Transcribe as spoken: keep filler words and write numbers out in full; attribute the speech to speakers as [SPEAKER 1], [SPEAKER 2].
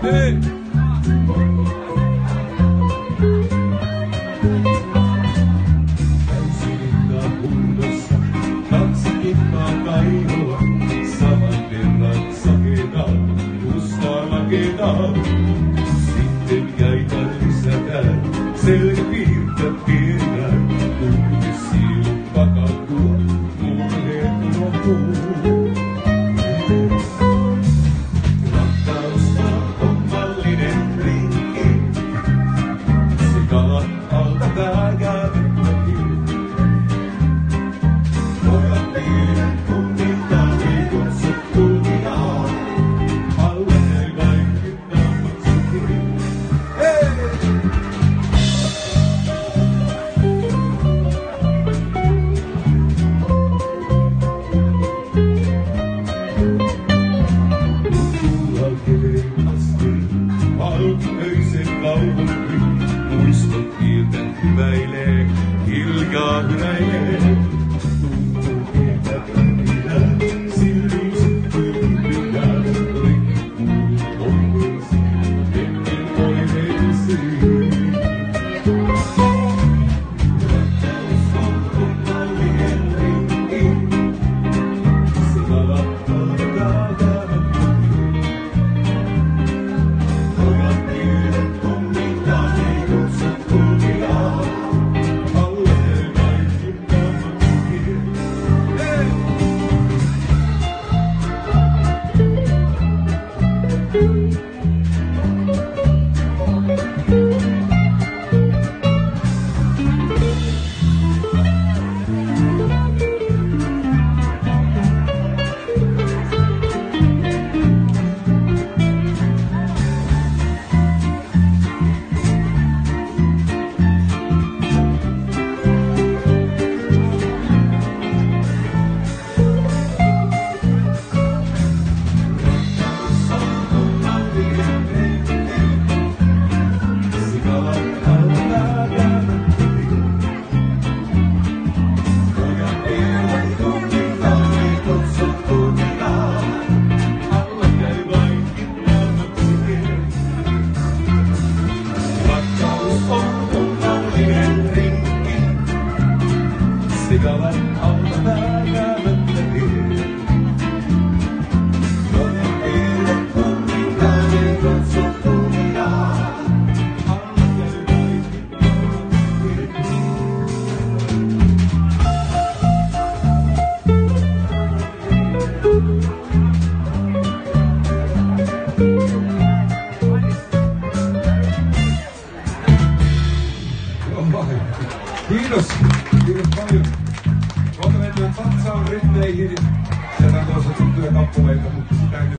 [SPEAKER 1] Hei! Täysilikkaa kunnossa, kaksi kipkaa kaivoa, saman verran saketaa, mustaa maketaa. Sitten jäitä lisätään, selkäpiirtä pienään, tuntisiin pakattua, murheet unohtuu. Muistot kieltä hyväilee, hiljaa hyräilee. Tuntuu kieltä pöydillä, silmiset pöydillä. Rikkuu onneesi, ennen oireisiin. Rakkaus on kummallinen rinki, se kalattaa kaatavat kotiin. Pojat pienet kummittaa. Sikalan alta pääkäymättä tie. Noin pienet kumminkaan ei katso kunniaa. Alla käy kaikki
[SPEAKER 2] Kiitos. Kiitos paljon. Kohta mennään satsaan rytmeihin. Sieltä on tuossa tuttuja kappaleita.